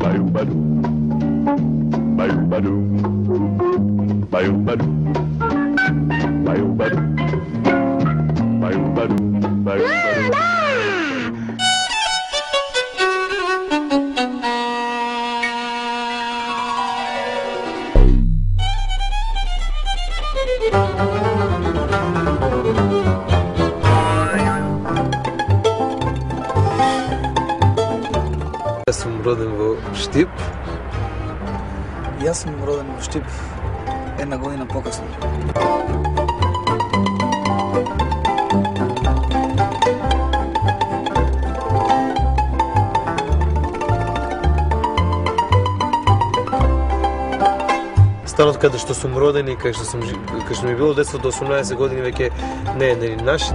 Јас сум роден во Штип. Јас сум роден во Штип една година покасно. Станот каде што сум роден и кај што ми било детство до 18 години веќе не е наш.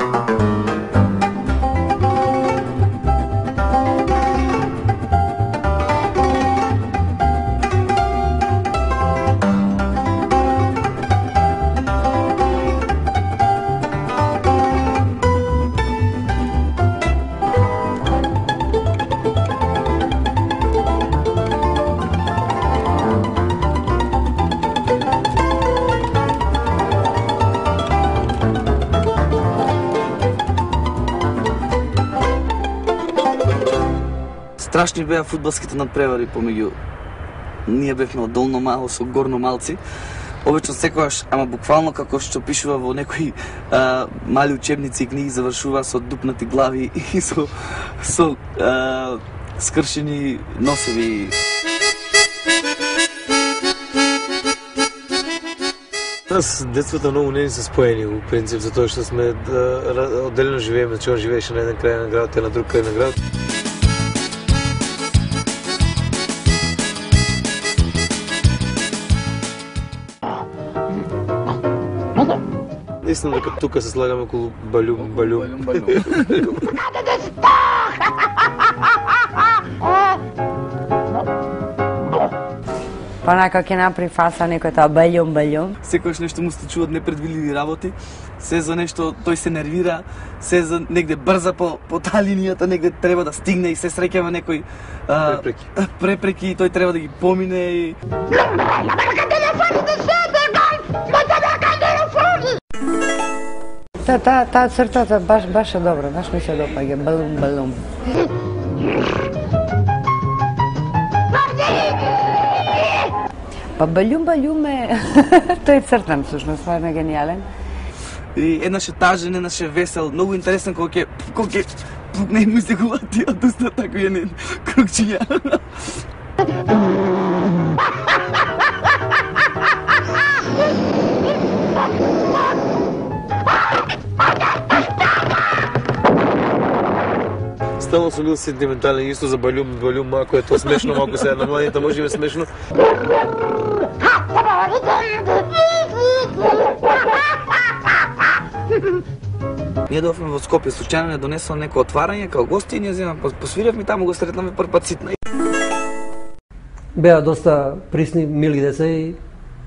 Страшни беа фудбалските надпревари помеѓу ние бевме од долно мало со горно малци. Обично секогаш, ама буквално како што пишува во некои мали учебници и книги, завршува со дупнати глави и со скршени носеви. Нас детството многу не се споени у принцип, затоа што сме одделено живееме, че он живееше на еден крај на градот, на друг крај на градот. Мислам дека тука се слагаме околу балум. Понака ќе направи фаса некој тоа балум. Секојаш нешто му се чуват непредвидливи работи, се за нешто тој се нервира, се за негде брза по таа линијата, негде треба да стигне и се среќава некој препреки и тој треба да ги помине и Таа цртата баш е добра, баш ми се допаѓа, балум. Па балум е, тој е цртан всушност, стварно гениален. И еднаш е тажен, еднаш е весел, многу интересен кога ќе пукне и му изтекува тие од уста, тако е не крукчиња. Стално сум бил сентиментален исто за балум, мако е тоа смешно, мако се на младите може би смешно. Ние дојавме во Скопје, случајно не донесла некој отварање као гости и ние земаме, посвиревме таму, го сретнаме прв пат ситна. Беа доста присни, мили деца и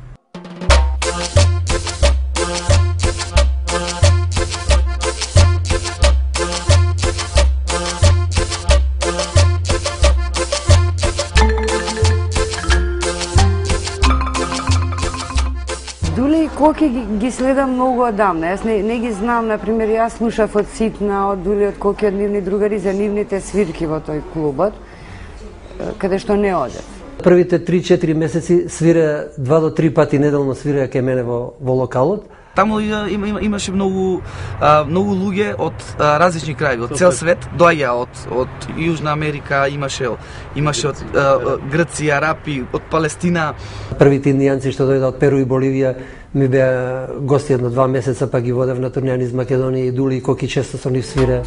Дули и Коки ги следам многу одамна. Јас не ги знам, например, јас слушав од Ситна, од Дули, од Коки, од нивни другари за нивните свирки во тој клубот, каде што не одев. Првите 3-4 месеци свира 2 до 3 пати неделно свира кај мене во локалот. Таму имаше многу луѓе од различни крајеви, од цел свет, доаѓа од Јужна Америка, имаше од Грција, Арапи, од Палестина. Првите индијанци што дојдоа од Перу и Боливија ми беа гости едно 2 месеца, па ги водев на турнеја низ Македонија и Дули и Коки често со нив свира.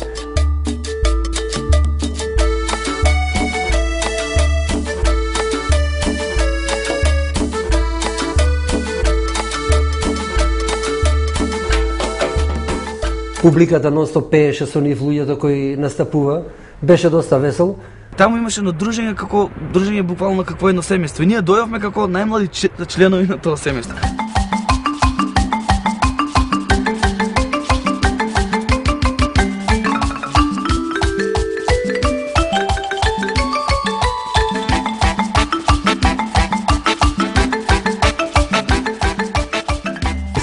Публиката нонстоп пееше со нив, луѓето кои настапува, беше доста весел. Таму имаше едно дружење буквално какво едно семејство. И ние дојавме како најмлади членови на тоа семејство.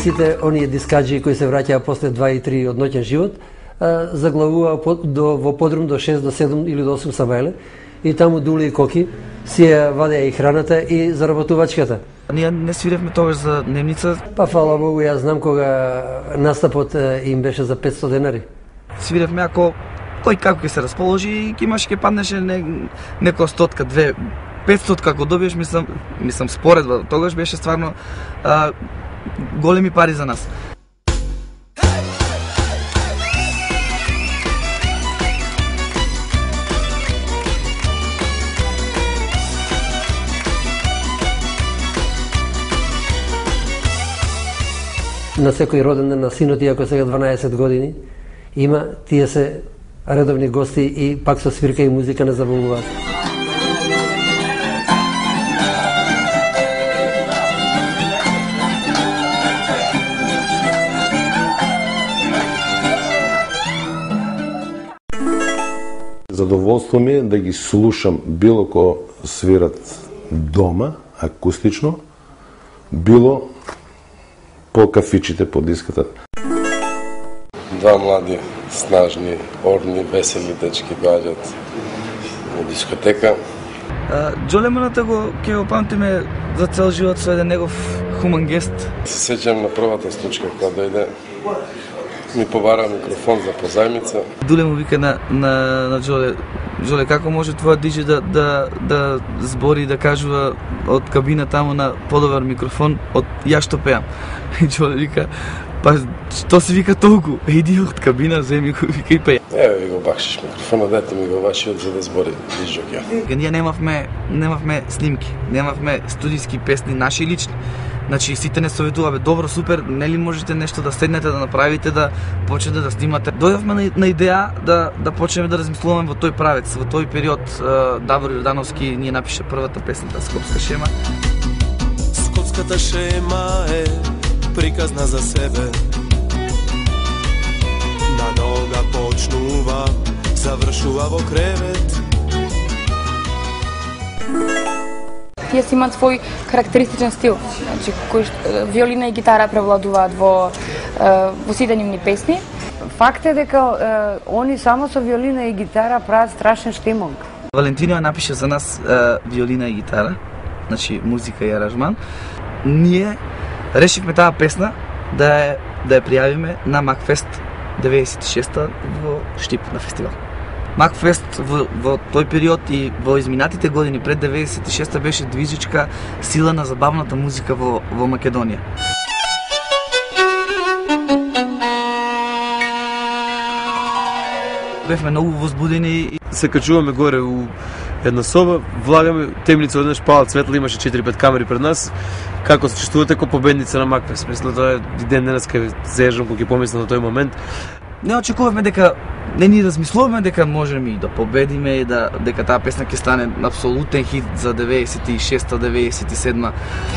сите оние дискаджи кои се враќаа после 2 и 3 од ноќен живот, заглавува во подрум до 6, до 7 или до 8 сабајле и таму Дули и Коки си ја вадеа и храната и заработувачката. Ние не свиревме тогаш за дневница. Па фала Богу, јас знам кога настапот им беше за 500 денари. Свиревме ако кој како ќе се расположи и имаш ќе паднеше некоја стотка, 2, 500 како добиеш, мислам споредба. Тогаш беше стварно големи пари за нас. На секој роден ден на синот, иако сега 12 години, има, тие се редовни гости и пак со свирка и музика не забавуваат. Задоволство ми е да ги слушам било ко свират дома, акустично, било по кафичите, по диската. Два млади, снажни, орни, весели дечки доаѓаат на дискотека. Джолеманата ќе го памтиме за цел живот со еден негов хуман гест. Се сеќам на првата случка кога дојде, ми побара микрофон за позајмица. Дуле му вика на Джоле, како може твоја диџе да збори и да кажува од кабина таму на подобар микрофон од ја што пеам. И Джоле вика, па што се вика толку? Иди од кабина, земи го вика и пеја. Еве ви го бакшиш микрофонот, дете ми го вашиот за да збори диџокија. Ние немавме снимки, немавме студиски песни наши лични. Значи сите не советуваме, добро, супер, нели можете нешто да седнете да направите, да почнете да снимате. Дојдовме на идеја да почнеме да размислуваме во тој правец, во тој период. Давор Јордановски ни напише првата песната Скопска шема. Скопската шема е приказна за себе. На нога почнува, завршува во кревет. Тие си имаат свој карактеристичен стил, значи кој виолина и гитара превладуваат во сите нивни песни. Факт е дека они само со виолина и гитара прават страшен штемонг. Валентина напише за нас виолина и гитара, значи музика и аранжман. Ние решивме таа песна да ја пријавиме на Макфест 96-та во Штип на фестивал. Макфест во тој период и во изминатите години пред 96-та беше движечка сила на забавната музика во Македонија. Бевме многу возбудени. Се качуваме горе у една соба, влагаме темница, однаш палат светло, имаше 4-5 камери пред нас. Како се чувствувате како победница на Макфест? Мислам, тоа е ден денес кај зежам кога ќе помислам на тој момент. Не очекувавме дека, не ни размислуваме дека можеме и да победиме и дека таа песна ќе стане апсолутен хит за 96-та, 97-та.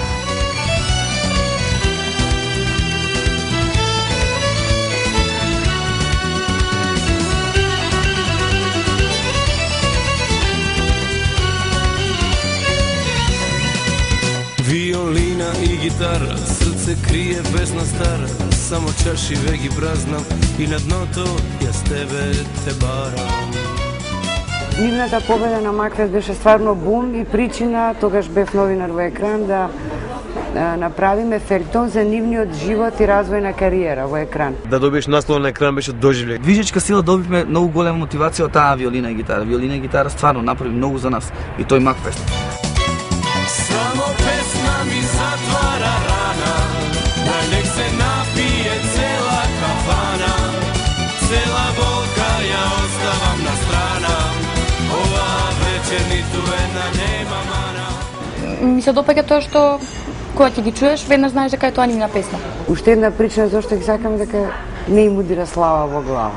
Виолина и гитара, срце крие песна стара. Само чашиве ги празнам и на дното јас тебе те барам. Нивната победа на Макфест беше стварно бум и причина, тогаш бев новинар во Екран, да направиме фелтон за нивниот живот и развој на кариера во Екран. Да добиеш наслов на Екран беше доживле. Движечка сила добивме многу голема мотивација од таа виолина и гитара. Виолина и гитара стварно направи многу за нас и тој Макфест. Само песна ми затвара рана, да нек се напие цела кафана. Цела болка ја оставам на страна, ова вечер ниту една нема мана. Ми се допаѓа тоа што кога ќе ги чуеш, веднаш знаеш дека е тоа нивна песна. Уште една причина зашто ги сакам дека не им удира слава во глава.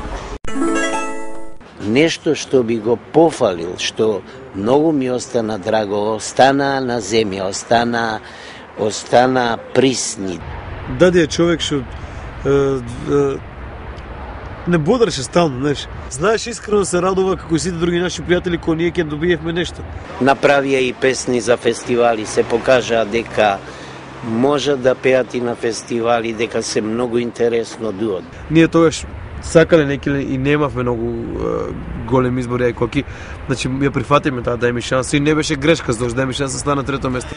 Нешто што би го пофалил, што многу ми остана драго, остана на земја, остана присни. Даде е човек што не бодреше стално, знаеш. Знаеш, искрено се радува како и сите други наши пријатели кога ние ќе добиевме нешто. Направија и песни за фестивали, се покажаа дека може да пеат и на фестивали, дека се многу интересно дуот. Ние тогаш сакале неки и немавме многу голем избор и коки. Значи ја прифатиме таа дај ми шанса и не беше грешка, зашто дај ми шанса стана на трето место.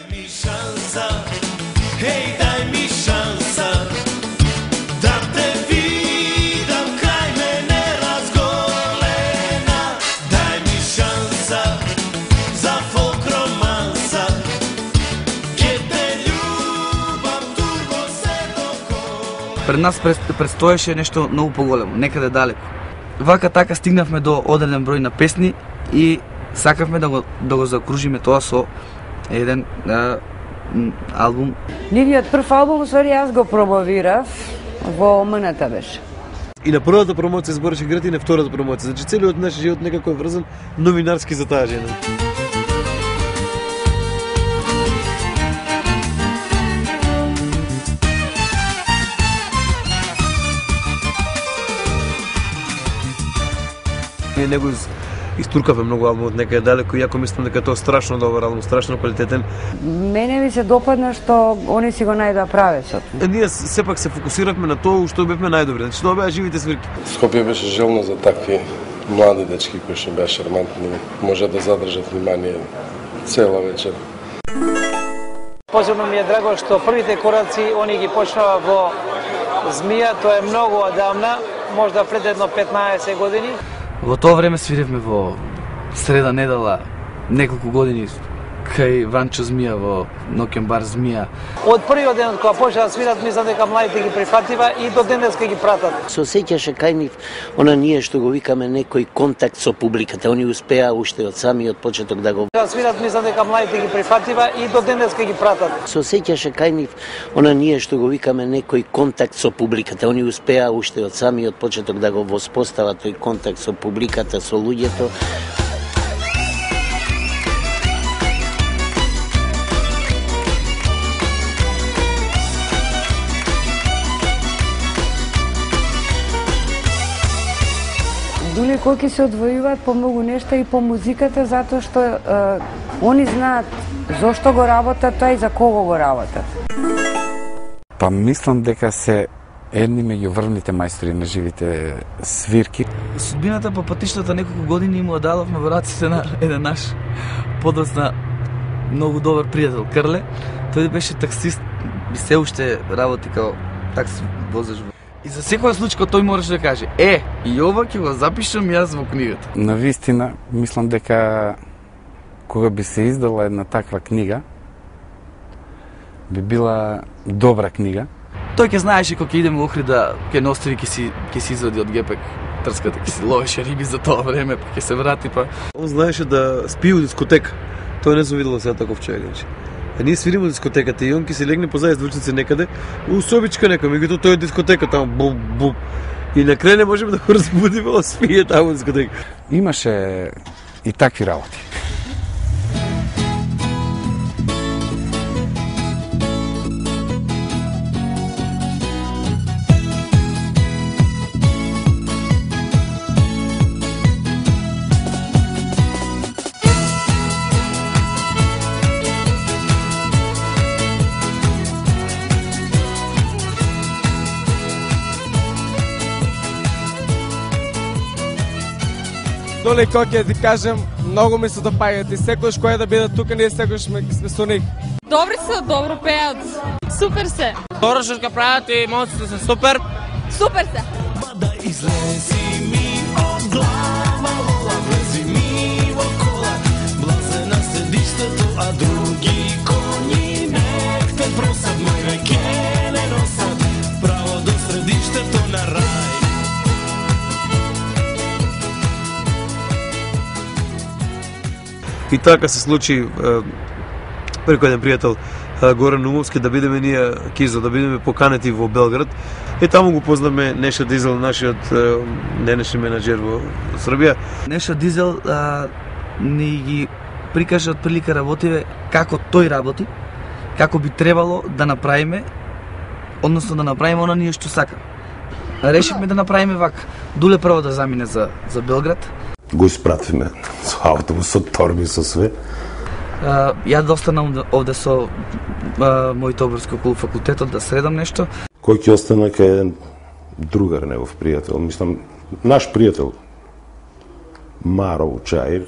Пред нас предстоеше нешто многу поголемо, некаде далеко. Вака така стигнавме до одреден број на песни и сакавме да го закружиме тоа со еден албум. Нивниот прв албум, сори, јас го промовирав во ОМН-та беше. И на првата промоција збореше град и на втората промоција. Значи целиот наш живот некако е врзан новинарски за таа жена. Ние него истуркавме многу албумот некаде далеко, иако мислам дека тоа е страшно добар албум, страшно квалитетен. Мене ми се допадна што они си го најдоа правецот. Ние сепак се фокусиравме на тоа што бевме најдобри, значи тоа беа живите свирки. Скопје беше желно за такви млади дечки кои што беа шармантни, може да задржат внимание цела вечер. Посебно ми е драго што првите кораци они ги почнаа во Змија, тоа е многу одамна, можда пред едно 15 години. Во тоа време свиревме во среда недела неколку години кај Вранчо Змија во ноќен бар Змија. Од првиот ден кога почнаа да свират, мислам дека младите ги прифатива и до денеска ги пратат. Се осеќаше кај нив она ние што го викаме некој контакт со публиката. Они успеа уште од самиот почеток да го свират, мислам дека младите ги прифатива и до денеска ги пратат. Се осеќаше кај нив она ние што го викаме некој контакт со публиката. Они успеа уште од самиот почеток да го воспостават тој контакт со публиката, со луѓето. Дули коки се одвојуваат по многу нешта и по музиката, затоа што они знаат зошто го работат тоа и за кого го работат. Па мислам дека се едни меѓу врвните мајстори на живите свирки. Судбината по патиштата неколку години му дадовме во раците на еден наш подоцна многу добар пријател Крле. Тој беше таксист и се уште работи као такси возеш. И за секој случај тој мораше да каже: и ова ќе го запишам јас во книгата. На вистина, мислам дека кога би се издала една таква книга, би била добра книга. Тој ќе знаеше кога ќе идеме во Охрида, ќе ностави, ќе си извади од гепек трската, ќе си ловеше риби за тоа време, па ќе се врати па. Он знаеше да спи у дискотека. Тоа не се видело сега таков човек, значи. А ние свириме у дискотеката и он ќе се легне позади звучници некаде, у собичка нека, меѓутоа тој е дискотека таму бум бум. И на крај не можеме да го разбудиме, он спие таму у дискотека. Имаше и такви работи. Доле коќе ти кажем, многу ми се допаѓаат и секојаш кој да биде тука, ние секојаш сме со нив. Добри се, добро пеат. Супер се. Добро што ќе прават и емоциите се супер. Супер се. Да излези ми од глава, вола, влези ми во кола, блазе на седиштето, а други коњи нек те просат, мој веќе не носат, право до средиштето на рај. И така се случи преку еден пријател Горан Умовски да бидеме ние Кизо, да бидеме поканети во Белград. И таму го познаме Неша Дизел, нашиот денешен менаџер во Србија. Неша Дизел ни ги прикажа од прилика работиве како тој работи, како би требало да направиме, односно да направиме она ние што сакаме. Решивме да направиме вака. Дуле прво да замине за Белград. Го испратиме со автобус, со торби, со све. Ја да останам овде со моите обрски околу факултетот, да средам нешто. Кој ќе остана кај еден другар негов пријател, мислам, наш пријател, Маро Чаир.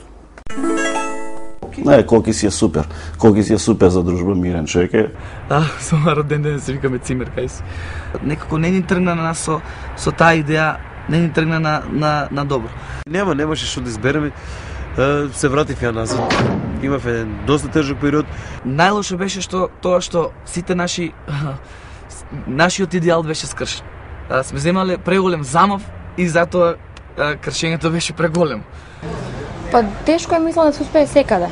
Не, Коки си е супер. Коки си е супер за дружба, мирен човек е. Со Маро ден се викаме Цимер, кај си. Некако не ни тргна на нас со таа идеја, не ни тргна на добро. Немаше што да избереме. Се вратив ја назад. Имав еден доста тежок период. Најлошо беше тоа што сите нашиот идеал беше скршен. Сме земале преголем замав и затоа кршењето беше преголемо. Па тешко е, мислам, да се успее секаде.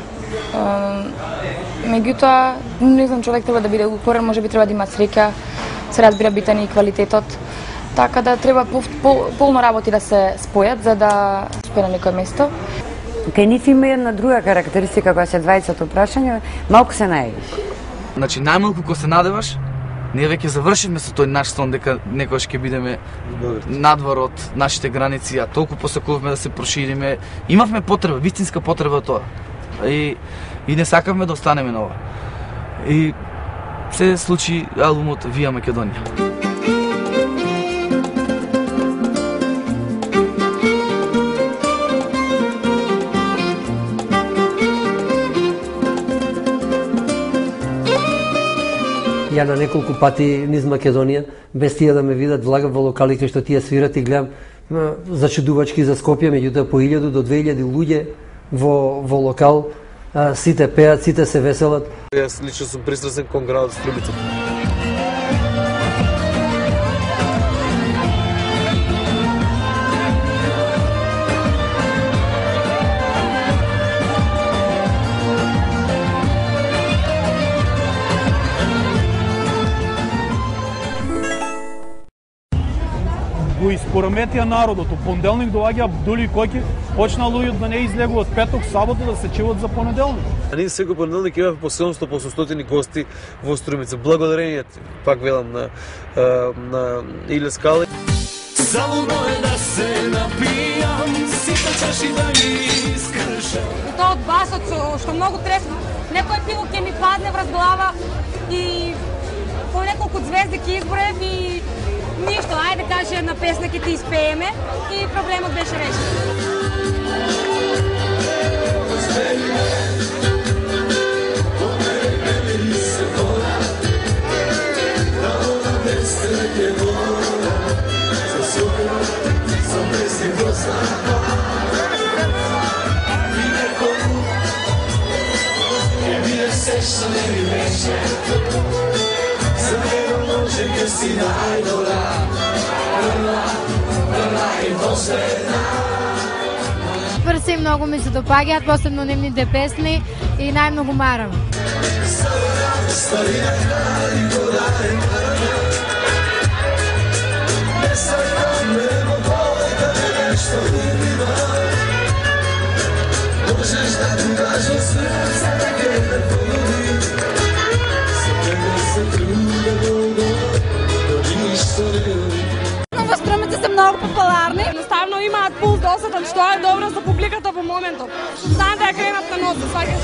Меѓутоа, не знам, човек треба да биде упорен, можеби треба да има среќа, се разбира битен и квалитетот. Така да треба полно работи да се спојат за да успее на некое место. Кај нив има една друга карактеристика која се двајцата прашања, малку се најавиш. Значи, најмалку кога се надеваш, ние веќе завршивме со тој наш сон дека некојаш ќе бидеме надвор од нашите граници, а толку посакувавме да се прошириме. Имавме потреба, вистинска потреба од тоа. И не сакавме да останеме на ова. И се случи албумот Вија Македонија. Ја на неколку пати низ Македонија, без тие да ме видат, влагам во локали кај што тие свират и гледам зачудувачки за Скопје, меѓутоа по 1000 до 2000 луѓе во локал, сите пеат, сите се веселат. Јас лично сум пристрасен кон градот Струмица. Го испораметија народот. У понеделник доаѓа Дули и Коки, почна луѓето да не излегуваат петок, сабота да се чеват за понеделник. А ние секој понеделник имаме по 700, по 800 гости во Струмица. Благодарението, пак велам, на Иле Скали. Залудно е да се напијам, сите чаши да ги искршам. И тоа од басот што многу тресна. Некој пиво ќе ми падне врз глава и по неколку звезди ќе изборев и ништо, ајде кажи една песна ќе ти испееме и проблемот беше решен. Прси многу ми се допаѓаат, посебно нивните песни и најмногу марам. Во Струмица се многу популарни. Едноставно имаат пулс досаден, што е добро за публиката во моментот. Знаат да ја кренат на носа, сваќаш.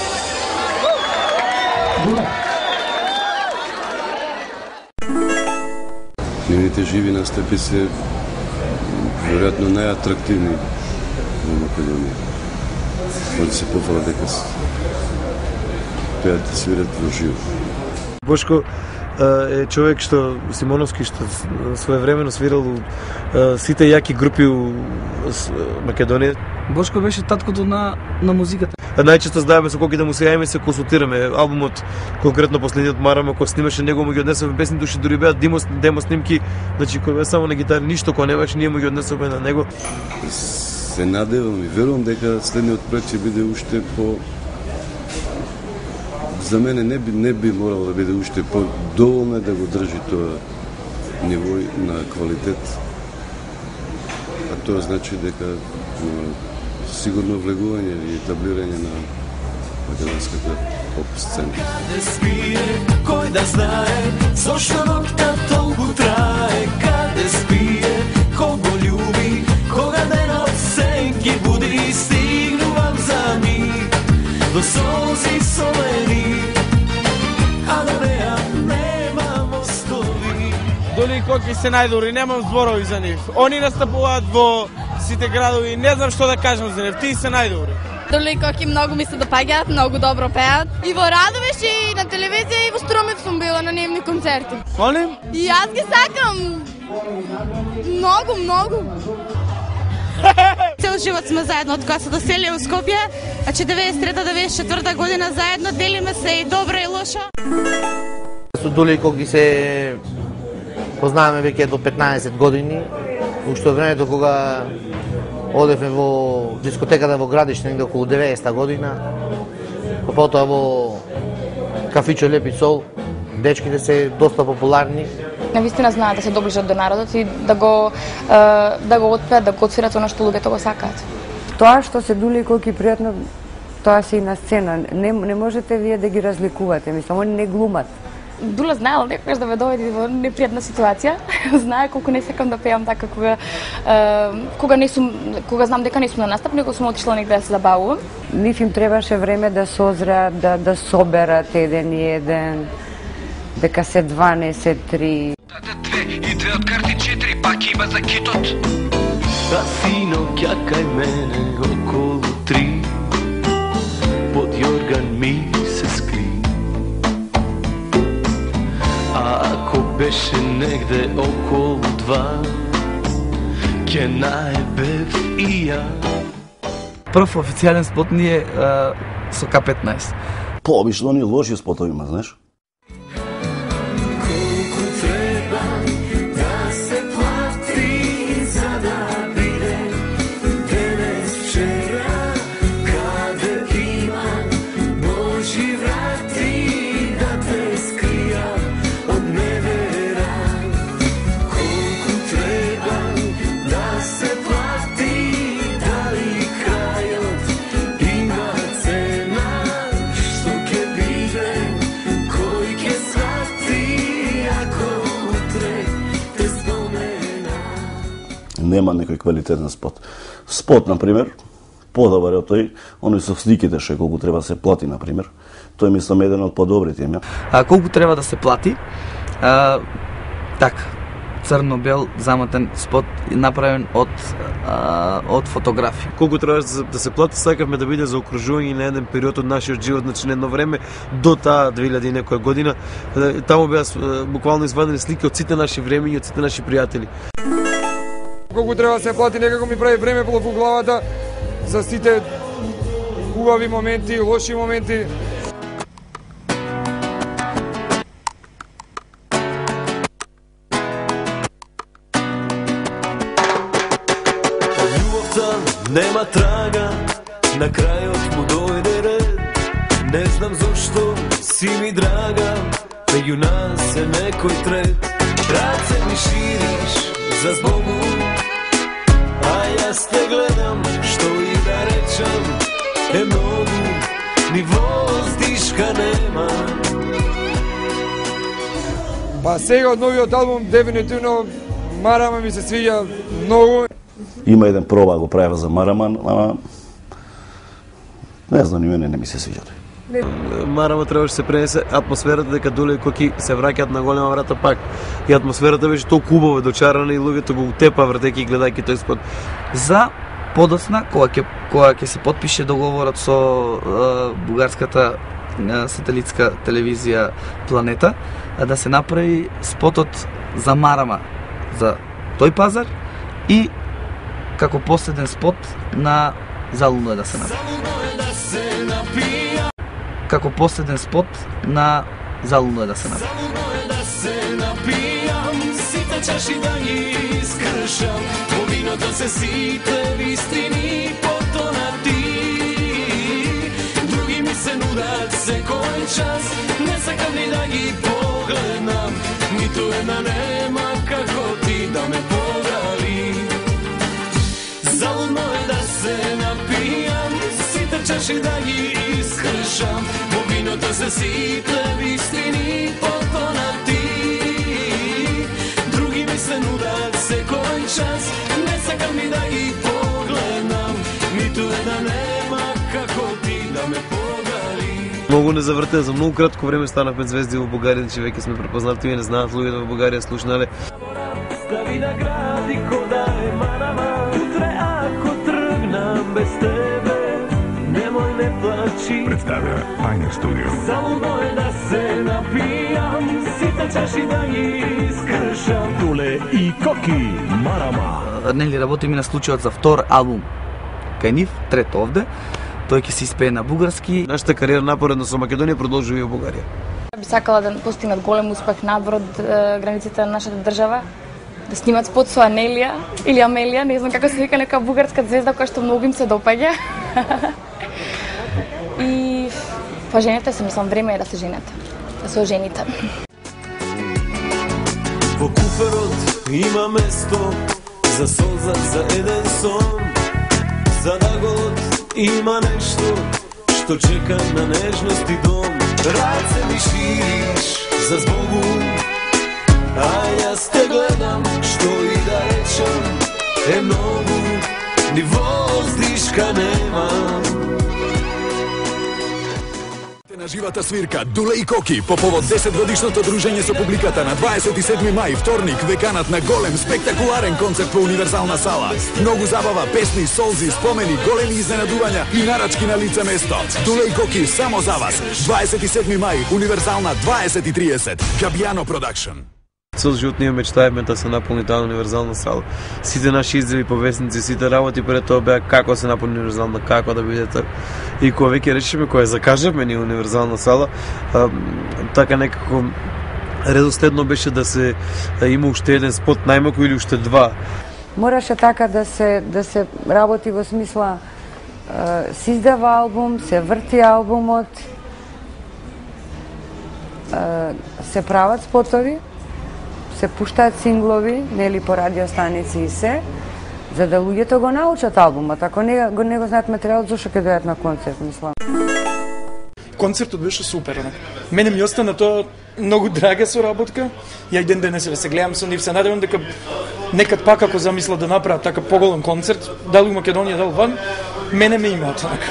Нивните живи настапи се веројатно најатрактивни во Македонија. Може се пофала дека пеат и свират во живо. Бошко е човек што Симоновски што своевремено свирал сите јаки групи у Македонија. Бошко беше таткото на музиката. Најчесто знаеме со Коки да му се јавиме, се консултираме. Албумот, конкретно последниот Марама, кој снимаше него, му ги однесовме песни, души дури беа демо снимки, значи кој беа само на гитари, ништо кој немаше, ние му ги однесовме на него. Се надевам и верувам дека следниот проект ќе биде уште по... За мене не би морало да биде уште по-доволно да го држи тоа ниво на квалитет. А тоа значи дека сигурно влегување и етаблирање на македонската поп сцена. Каде спие, кој да знае, зошто ноќта толку трае? Каде спие, кого љуби, кога денот се ги буди, стигнувам за миг во солзи солени, а на неа нема мостови. Дули и Коки се најдобри, немам зборови за нив. Они настапуваат во сите градови, не знам што да кажам за нив, тие се најдобри. Дули и Коки многу ми се допаѓаат, многу добро пеат. И во Радовиш и на телевизија и во Струмев сум била на нивни концерти. Молим? И јас ги сакам. Многу, многу. Цел живот сме заедно од кога се доселија во Скопје, а че 93-94 година заедно делиме се и добро и лошо. Со Дули и Коки се познаваме веќе до 15 години, уште од времето кога одевме во дискотеката во Градиште негде околу 90-та година, потоа во кафичо Лепи Сол, дечките се доста популарни. Навистина знаат да се доближат до народот и да го отпеат, да го отсвират оно што луѓето го сакаат. Тоа што се Дули и Коки пријатно, тоа се и на сцена. Не можете вие да ги разликувате, мислам, они не глумат. Дула знаела некогаш да ме доведе во непријатна ситуација. Знае колку не сакам да пеам така кога знам дека не сум на настап, него сум отишла негде да се забавувам. Нив им требаше време да созреат, да соберат еден и еден, дека се 12, 3. И две од карти 4 пак има за китот. А сино ќе кај мене околу 3, под јорган ми се скри. А ако беше негде околу 2, ќе наебев и ја. Прв официјален спот ни е со К15. Пообично ни лоши спотови има, знаеш? Нема некој квалитетен спот. Спот, например, подобар од тој, оној со сликите што колку треба да се плати, например. Тој мислам еден од подобрите им. Колку треба да се плати? Така, црно-бел заматен спот направен од фотографии. Колку треба да се плати, сакавме да биде за окружување на еден период од нашиот живот, значи на едно време до таа 2000 и некоја година. Таму беа буквално извадени слики од сите наши времења, од сите наши пријатели. Колку треба да се плати, некако ми прави времеплов у главата за сите убави моменти, лоши моменти. Љубовта нема трага, на крајот му дојде ред. Не знам зошто си ми драга, меѓу нас е некој трет. Раце ми шириш за збогу, а јас те гледам, што и да речам, е многу, ни воздишка нема. Па сега од новиот албум, дефинитивно, Марама ми се свиѓа многу. Има еден проба го правев за Мараман, ама не знам, ни мене не ми се свиѓа. Марама требаше се пренесе атмосферата дека Дули и Коки се враќаат на голема врата пак. И атмосферата беше толку убава, дочарана и луѓето го утепа вратејќи и гледајќи тој спот. За подоцна, кога ќе се потпише договорот со бугарската сателитска телевизија Планета, да се направи спотот за Марама за тој пазар и како последен спот на Залудно е да се направи. Како последен спот на Залудно е да се направи. Сите чаши да ги искршам, во виното се сите вистини потонати. Други ми се нудат секој час, не сакам ни да ги погледнам, ниту една нема како ти да ме погали. Залудно е да се напијам, сите чаши да ги искршам, во виното се сите вистини потонати. Други ми се нудат секој час, не сакам ни да ги погледнам, ниту една нема како ти да ме погали. Многу не завртеа, за многу кратко време станавме звезди во Бугарија, значи веќе сме препознати и не знаат луѓето во Бугарија слушнале. Стави на гради кода е марама, утре ако тргнам без тебе, немој не плачи. Представя Pioneer Studio. Само е да се напијам, сите чаши да ги искршам. Дуле и Коки, Марама. Нели работиме на случајот за втор албум кај нив, трет овде. Тој ќе се испее на бугарски. Нашата кариера напоредно со Македонија продолжува и во Бугарија. Би сакала да постигнат голем успех надвор од границите на нашата држава, да снимат спот со Анелија или Амелија, не знам како се вика, нека бугарска звезда која што многу им се допаѓа. И па женете се, мислам, време е да се женете, да се ожените. Во куферот има место за солза, за еден сон, за даголот има нешто што чека на нежност и дом. Раце ми шириш за збогу, а јас те гледам, што и да речам е многу, ни воздишка немам. На живата свирка Дуле и Коки по повод 10-годишното дружење со публиката на 27 мај, вторник, веканат на голем, спектакуларен концерт во Универзална сала. Многу забава, песни, солзи, спомени, големи изненадувања и нарачки на лице место. Дуле и Коки само за вас. 27 мај, Универзална 20:30. Габијано Продакшн. Цел живот ние мечтаевме да се наполни таа универзална сала. Сите наши изјави, повесници, сите работи пред тоа беа како се наполни универзална, како да биде тоа. И кога веќе решиме, кога закажавме ни универзална сала, така некако редоследно беше да се има уште еден спот, најмалку или уште два. Мораше така да се работи во смисла се издава албум, се врти албумот, се прават спотови, се пуштаат синглови, нели по радиостаници и се, за да луѓето го научат албумот. Ако не го знаат материјалот, зошто ќе дојдат на концерт, мислам. Концертот беше супер. Мене ми остана тоа многу драга соработка. Ја и ден денес се гледам со нив, се надевам дека некад пак ако замисла да направат така поголем концерт, дали у Македонија, дали ван, мене ме имаат така.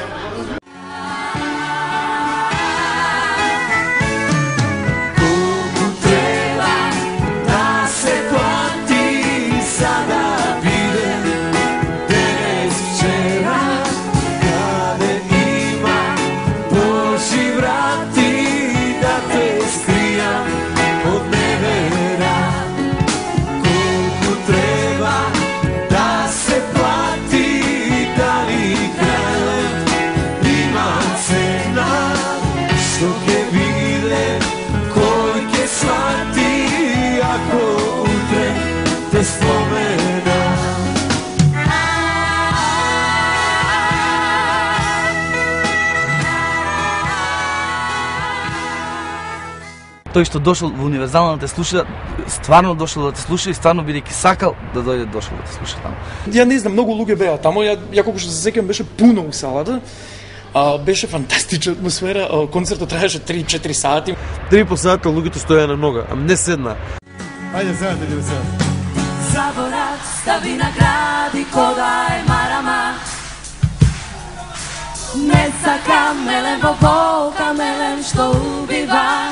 Тој што дошол во Универзална да те слуша, стварно дошол да те слуша и стварно бидејќи сакал да дојде дошол да те слуша таму. Ја не знам, многу луѓе беа таму, ја колку што се сеќавам беше пуно у салата. Беше фантастична атмосфера, концертот траеше 3-4 сати. 3,5 сата луѓето стоја на нога, ама не седна. Ајде, заедно ќе се. Заборав стави на гради кода е марама. Не сакам мелен во болка, мелен што убива.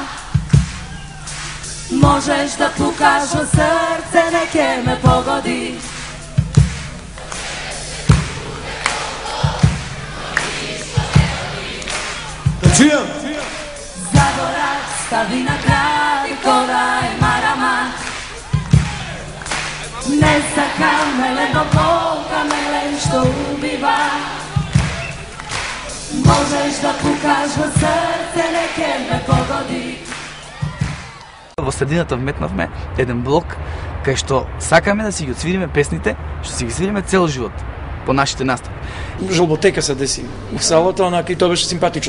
Можеш да пукаш во срце, не ке ме погоди. Да чујам! Заборав стави на гради кода е марама. Не сакам мелен во болка, мелен што убива. Можеш да пукаш во срце, не ке ме погоди. Во средината вметнавме еден блок кај што сакаме да си ги отсвириме песните, што си ги свириме цел живот по нашите настапи. Жолботека се деси у салата, онака и тоа беше симпатично.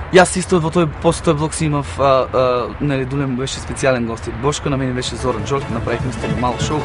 Јас исто во после тој блок си имав, нели, Дуле му беше специјален гост. Бошко, на мене беше Зоран Джолик, направихме исто мало шоу.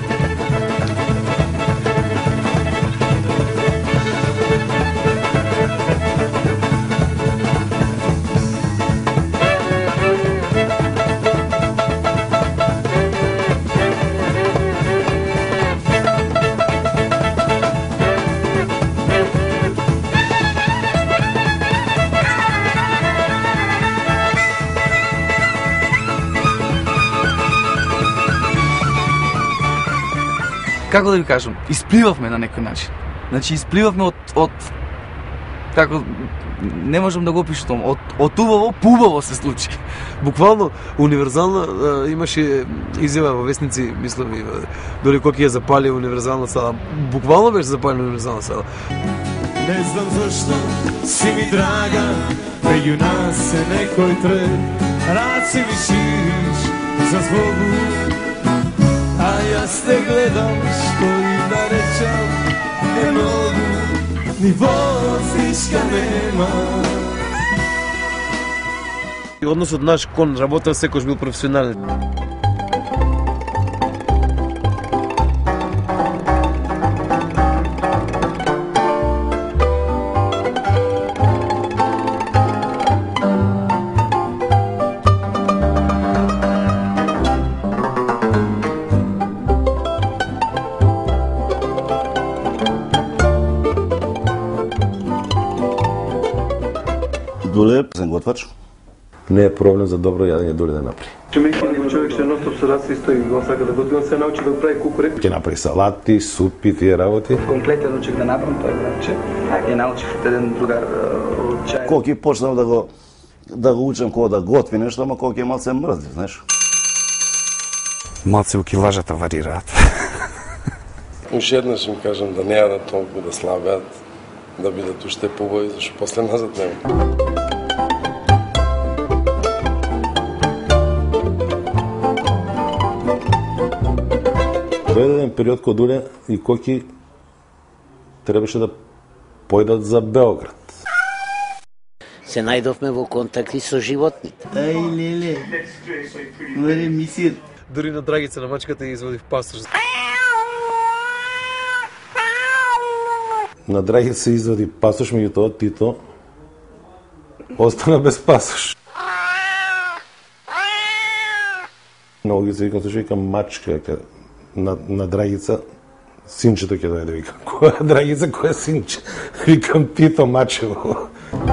Како да ви кажам, испливавме на некој начин. Значи, испливавме од како, не можам да го опишам, од убаво, пубаво се случи. Буквално, универзална, имаше изјава во вестници, мислам и Дули Коки ја запали универзална сала. Буквално беше запалена универзална сала. Не знам зашто си ми драга, меѓу нас е некој трет, раце ми шириш за збогу, а јас те гледам, што и да речам, не могу, ни воздишка нема. И односот наш кон работа секојаш бил професионален. Дуле, зен готвач. Не е проблем за добро јадење Дуле да направи. Чимејќи него човек што ностоп со раси стои, го сака да готви, он се научи да прави кукурек. Ќе направи салати, супи, тие работи. Комплетен учек да направам тој значи. Ја научив од еден другар од чај. Коки почнав да го учам кога да готви нешто, ама коки е малце мрзлив, знаеш. Малце килажата варираат. Уште еднаш им кажам да не јадат толку, да слабеат, да бидат уште побои, зашто после назад нема. Тој еден период кога Дуле и Коки требаше да појдат за Београд. Се најдовме во контакти со животните. Ај, леле, море мисир. Дури на Драгица на мачката ја изводив пасош. На Драгица извади пасош, меѓутоа Тито остана без пасош. Многу ги се викам, слушај, викам мачка, на Драгица, синчето ќе дојде, викам. Која Драгица, која синче? Викам Тито Мачево.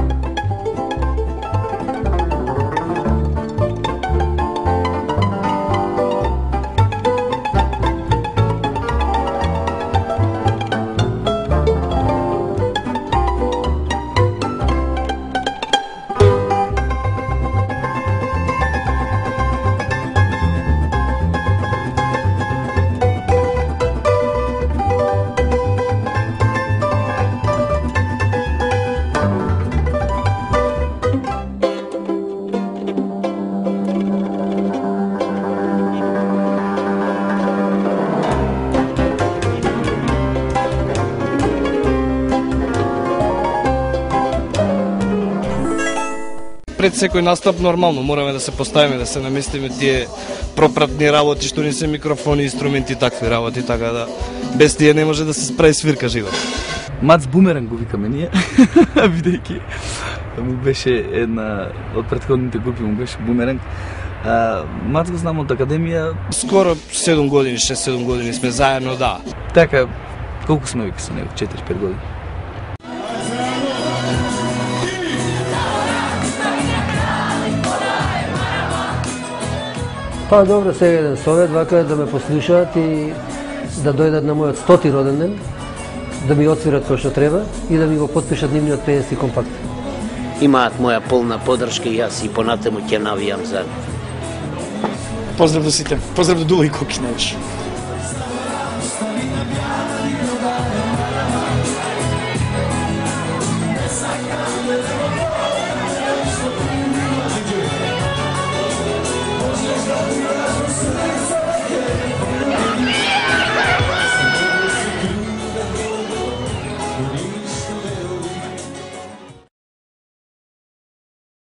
Пред секој настап нормално мораме да се поставиме, да се наместиме тие пропратни работи што не се микрофони, инструменти и такви работи, така да без тие не може да се справи свирка живот. Мац Бумеранг го викаме ние, бидејќи му беше една од претходните групи, му беше Бумеранг. Мац го знам од академија. Скоро 7 години, 6-7 години сме заедно, да. Така, колку сме веќе со него? 4-5 години. Па добро, сега еден совет, вака да ме послушаат и да дојдат на мојот 100-ти роден ден, да ми отсвират кој што треба и да ми го потпишат нивниот пејански компакт. Имаат моја полна поддршка и јас и понатаму ќе навијам за. Поздрав до сите. Поздрав до Дуле и Коки, највише.